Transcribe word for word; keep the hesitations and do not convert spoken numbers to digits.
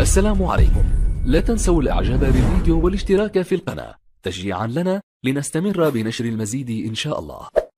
السلام عليكم. لا تنسوا الاعجاب بالفيديو والاشتراك في القناة تشجيعا لنا لنستمر بنشر المزيد إن شاء الله.